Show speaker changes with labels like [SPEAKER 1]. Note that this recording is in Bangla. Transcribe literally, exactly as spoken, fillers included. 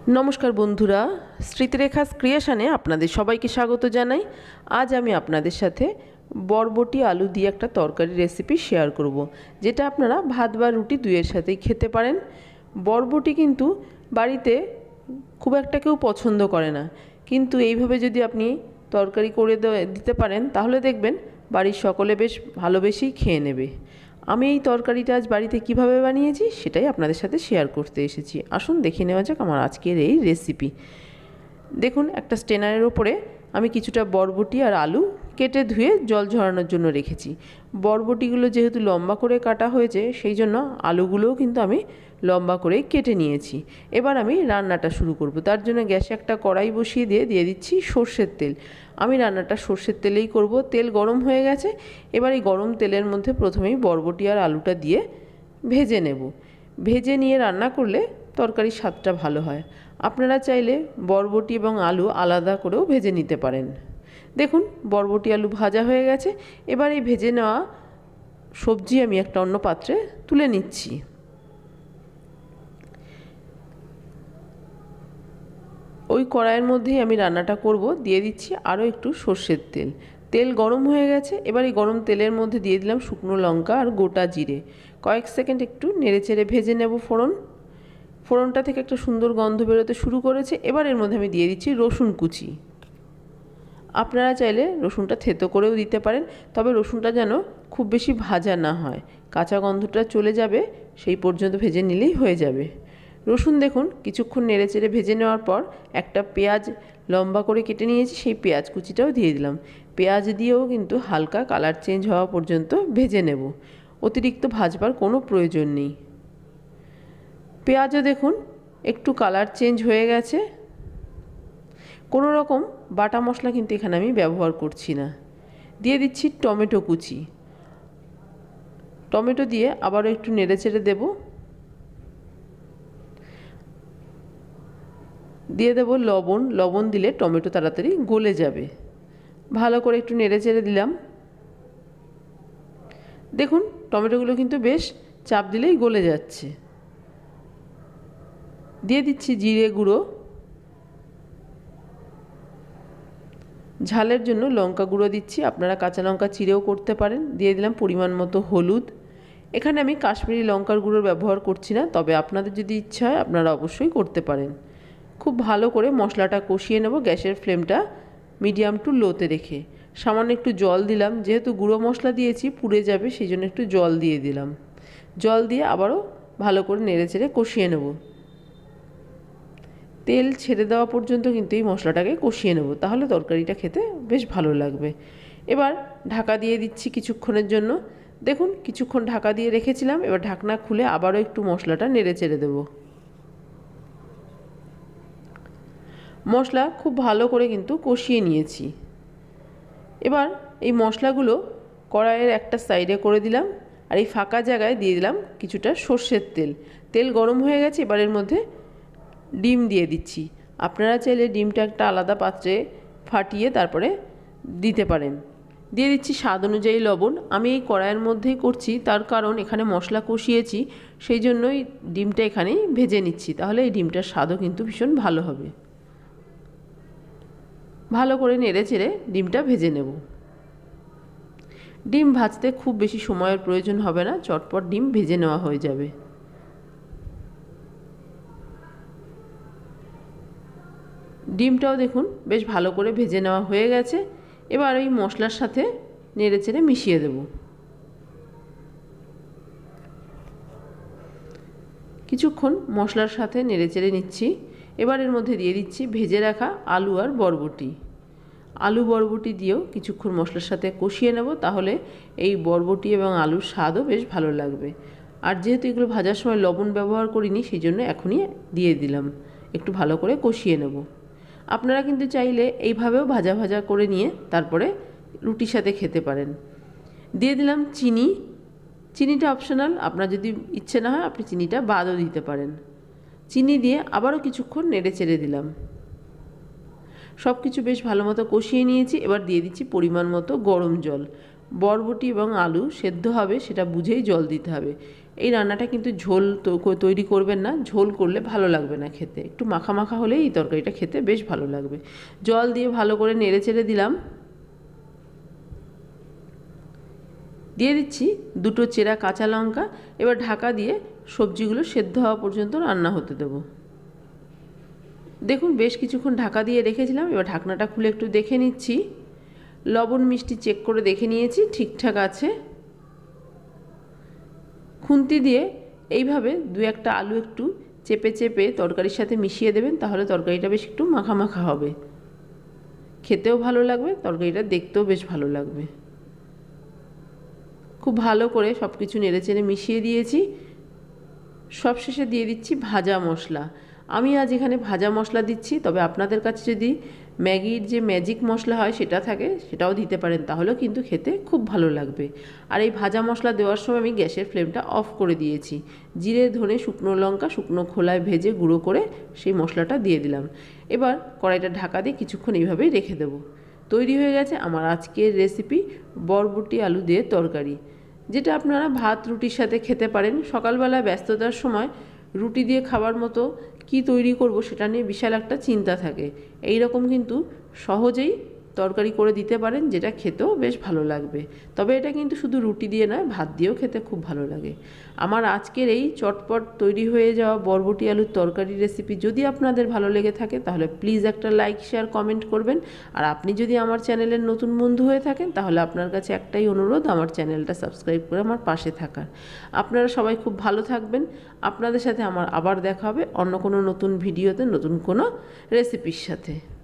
[SPEAKER 1] নমস্কার বন্ধুরা, স্মৃতিরেখাস ক্রিয়েশনে আপনাদের সবাইকে স্বাগত জানাই। আজ আমি আপনাদের সাথে বরবটি আলু দিয়ে একটা তরকারি রেসিপি শেয়ার করব, যেটা আপনারা ভাত বা রুটি দুইয়ের সাথেই খেতে পারেন। বরবটি কিন্তু বাড়িতে খুব একটা কেউ পছন্দ করে না, কিন্তু এইভাবে যদি আপনি তরকারি করে দিতে পারেন তাহলে দেখবেন বাড়ির সকলে বেশ ভালোবেসেই খেয়ে নেবে। আমি এই তরকারিটা আজ বাড়িতে কিভাবে বানিয়েছি সেটাই আপনাদের সাথে শেয়ার করতে এসেছি। আসুন দেখে নেওয়া যাক আমার আজকের এই রেসিপি। দেখুন, একটা স্ট্রেনারের ওপরে আমি কিছুটা বরবটি আর আলু কেটে ধুয়ে জল ঝরানোর জন্য রেখেছি। বরবটিগুলো যেহেতু লম্বা করে কাটা হয়েছে, সেই জন্য আলুগুলোও কিন্তু আমি লম্বা করে কেটে নিয়েছি। এবার আমি রান্নাটা শুরু করব। তার জন্য গ্যাসে একটা কড়াই বসিয়ে দিয়ে দিয়ে দিচ্ছি সর্ষের তেল। আমি রান্নাটা সর্ষের তেলেই করব। তেল গরম হয়ে গেছে। এবার এই গরম তেলের মধ্যে প্রথমেই বরবটি আর আলুটা দিয়ে ভেজে নেব। ভেজে নিয়ে রান্না করলে তরকারির স্বাদটা ভালো হয়। আপনারা চাইলে বরবটি এবং আলু আলাদা করেও ভেজে নিতে পারেন। দেখুন, বরবটি আলু ভাজা হয়ে গেছে। এবার এই ভেজে নেওয়া সবজি আমি একটা অন্য পাত্রে তুলে নিচ্ছি। ওই কড়াইয়ের মধ্যেই আমি রান্নাটা করব। দিয়ে দিচ্ছি আরও একটু সর্ষের তেল। তেল গরম হয়ে গেছে। এবার এই গরম তেলের মধ্যে দিয়ে দিলাম শুকনো লঙ্কা আর গোটা জিরে। কয়েক সেকেন্ড একটু নেড়েচেড়ে ভেজে নেব ফোড়ন। ফোড়নটা থেকে একটা সুন্দর গন্ধ বেরোতে শুরু করেছে। এবার এর মধ্যে আমি দিয়ে দিচ্ছি রসুন কুচি। আপনারা চাইলে রসুনটা থেতো করেও দিতে পারেন, তবে রসুনটা যেন খুব বেশি ভাজা না হয়, কাঁচা গন্ধটা চলে যাবে সেই পর্যন্ত ভেজে নিলেই হয়ে যাবে। রসুন দেখুন কিছুক্ষণ নেড়েচেড়ে ভেজে নেওয়ার পর একটা পেঁয়াজ লম্বা করে কেটে নিয়েছি, সেই পেঁয়াজ কুচিটাও দিয়ে দিলাম। পেঁয়াজ দিয়েও কিন্তু হালকা কালার চেঞ্জ হওয়া পর্যন্ত ভেজে নেব। অতিরিক্ত ভাজবার কোনো প্রয়োজন নেই। পেঁয়াজও দেখুন একটু কালার চেঞ্জ হয়ে গেছে। কোনো রকম বাটা মশলা কিন্তু এখানে আমি ব্যবহার করছি না। দিয়ে দিচ্ছি টমেটো কুচি। টমেটো দিয়ে আবারও একটু নেড়েচেড়ে দেব। দিয়ে দেব লবণ। লবণ দিলে টমেটো তাড়াতাড়ি গলে যাবে। ভালো করে একটু নেড়েচেড়ে দিলাম। দেখুন, টমেটোগুলো কিন্তু বেশ চাপ দিলেই গলে যাচ্ছে। দিয়ে দিচ্ছি জিরে গুঁড়ো। ঝালের জন্য লঙ্কা গুঁড়ো দিচ্ছি, আপনারা কাঁচা লঙ্কা চিরেও করতে পারেন। দিয়ে দিলাম পরিমাণ মতো হলুদ। এখানে আমি কাশ্মীরি লঙ্কার গুঁড়োর ব্যবহার করছি না, তবে আপনাদের যদি ইচ্ছা হয় আপনারা অবশ্যই করতে পারেন। খুব ভালো করে মশলাটা কষিয়ে নেব গ্যাসের ফ্লেমটা মিডিয়াম টু লোতে রেখে। সামান্য একটু জল দিলাম, যেহেতু গুঁড়ো মশলা দিয়েছি পুড়ে যাবে, সেই জন্য একটু জল দিয়ে দিলাম। জল দিয়ে আবারও ভালো করে নেড়েচেড়ে কষিয়ে নেব। তেল ছেড়ে দেওয়া পর্যন্ত কিন্তু এই মশলাটাকে কষিয়ে নেব, তাহলে তরকারিটা খেতে বেশ ভালো লাগবে। এবার ঢাকা দিয়ে দিচ্ছি কিছুক্ষণের জন্য। দেখুন, কিছুক্ষণ ঢাকা দিয়ে রেখেছিলাম। এবার ঢাকনা খুলে আবারও একটু মশলাটা নেড়েচেড়ে দেব। মশলা খুব ভালো করে কিন্তু কষিয়ে নিয়েছি। এবার এই মশলাগুলো কড়াইয়ের একটা সাইডে করে দিলাম, আর এই ফাঁকা জায়গায় দিয়ে দিলাম কিছুটা সর্ষের তেল। তেল গরম হয়ে গেছে। এবার এর মধ্যে ডিম দিয়ে দিচ্ছি। আপনারা চাইলে ডিমটা একটা আলাদা পাত্রে ফাটিয়ে তারপরে দিতে পারেন। দিয়ে দিচ্ছি স্বাদ অনুযায়ী লবণ। আমি এই কড়াইয়ের মধ্যেই করছি, তার কারণ এখানে মশলা কষিয়েছি, সেই জন্যই ডিমটা এখানেই ভেজে নিচ্ছি, তাহলে এই ডিমটার স্বাদও কিন্তু ভীষণ ভালো হবে। ভালো করে নেড়ে চেড়ে ডিমটা ভেজে নেব। ডিম ভাজতে খুব বেশি সময়ের প্রয়োজন হবে না, চটপট ডিম ভেজে নেওয়া হয়ে যাবে। ডিমটাও দেখুন বেশ ভালো করে ভেজে নেওয়া হয়ে গেছে। এবার এই মশলার সাথে নেড়েচেড়ে মিশিয়ে দেব। কিছুক্ষণ মশলার সাথে নেড়েচেড়ে নিচ্ছি। এবার এর মধ্যে দিয়ে দিচ্ছি ভেজে রাখা আলু আর বরবটি। আলু বরবটি দিয়েও কিছুক্ষণ মশলার সাথে কষিয়ে নেব, তাহলে এই বরবটি এবং আলুর স্বাদও বেশ ভালো লাগবে। আর যেহেতু এগুলো ভাজার সময় লবণ ব্যবহার করিনি, সেই জন্য এখনই দিয়ে দিলাম। একটু ভালো করে কষিয়ে নেব। আপনারা কিন্তু চাইলে এইভাবেও ভাজা ভাজা করে নিয়ে তারপরে রুটির সাথে খেতে পারেন। দিয়ে দিলাম চিনি। চিনিটা অপশনাল, আপনার যদি ইচ্ছে না হয় আপনি চিনিটা বাদও দিতে পারেন। চিনি দিয়ে আবারও কিছুক্ষণ নেড়ে চেড়ে দিলাম। সব কিছু বেশ ভালো মতো কষিয়ে নিয়েছি। এবার দিয়ে দিচ্ছি পরিমাণ মতো গরম জল। বরবটি এবং আলু সেদ্ধ হবে সেটা বুঝেই জল দিতে হবে। এই রান্নাটা কিন্তু ঝোল তৈরি করবেন না, ঝোল করলে ভালো লাগবে না খেতে, একটু মাখা মাখা হলেই এই তরকারিটা খেতে বেশ ভালো লাগবে। জল দিয়ে ভালো করে নেড়ে চেড়ে দিলাম। দিয়ে দিচ্ছি দুটো চেরা কাঁচা লঙ্কা। এবার ঢাকা দিয়ে সবজিগুলো সেদ্ধ হওয়া পর্যন্ত রান্না হতে দেব। দেখুন বেশ কিছুক্ষণ ঢাকা দিয়ে রেখেছিলাম, এবার ঢাকনাটা খুলে একটু দেখে নিচ্ছি। লবণ মিষ্টি চেক করে দেখে নিয়েছি, ঠিকঠাক আছে। খুন্তি দিয়ে এইভাবে দু একটা আলু একটু চেপে চেপে তরকারির সাথে মিশিয়ে দেবেন, তাহলে তরকারিটা বেশ একটু মাখা মাখা হবে, খেতেও ভালো লাগবে, তরকারিটা দেখতেও বেশ ভালো লাগবে। খুব ভালো করে সব কিছু নেড়েচেড়ে মিশিয়ে দিয়েছি। সবশেষে দিয়ে দিচ্ছি ভাজা মশলা। আমি আজ এখানে ভাজা মশলা দিচ্ছি, তবে আপনাদের কাছে যদি ম্যাগির যে ম্যাজিক মশলা হয় সেটা থাকে সেটাও দিতে পারেন, তাহলেও কিন্তু খেতে খুব ভালো লাগবে। আর এই ভাজা মশলা দেওয়ার সময় আমি গ্যাসের ফ্লেমটা অফ করে দিয়েছি। জিরে ধনে শুকনো লঙ্কা শুকনো খোলায় ভেজে গুঁড়ো করে সেই মশলাটা দিয়ে দিলাম। এবার কড়াইটা ঢাকা দিয়ে কিছুক্ষণ এইভাবেই রেখে দেবো। তৈরি হয়ে গেছে আমার আজকের রেসিপি বরবটি আলু দিয়ে তরকারি, যেটা আপনারা ভাত রুটির সাথে খেতে পারেন। সকালবেলা ব্যস্ততার সময় রুটি দিয়ে খাবার মতো কি তৈরি করব সেটা নিয়ে বিশাল একটা চিন্তা থাকে। এই রকম কিন্তু সহজেই তরকারি করে দিতে পারেন, যেটা খেতেও বেশ ভালো লাগবে। তবে এটা কিন্তু শুধু রুটি দিয়ে নয়, ভাত দিয়েও খেতে খুব ভালো লাগে। আমার আজকের এই চটপট তৈরি হয়ে যাওয়া বরবটি আলুর তরকারি রেসিপি যদি আপনাদের ভালো লেগে থাকে তাহলে প্লিজ একটা লাইক শেয়ার কমেন্ট করবেন। আর আপনি যদি আমার চ্যানেলের নতুন বন্ধু হয়ে থাকেন তাহলে আপনার কাছে একটাই অনুরোধ, আমার চ্যানেলটা সাবস্ক্রাইব করে আমার পাশে থাকার। আপনারা সবাই খুব ভালো থাকবেন। আপনাদের সাথে আমার আবার দেখা হবে অন্য কোনো নতুন ভিডিওতে নতুন কোনো রেসিপির সাথে।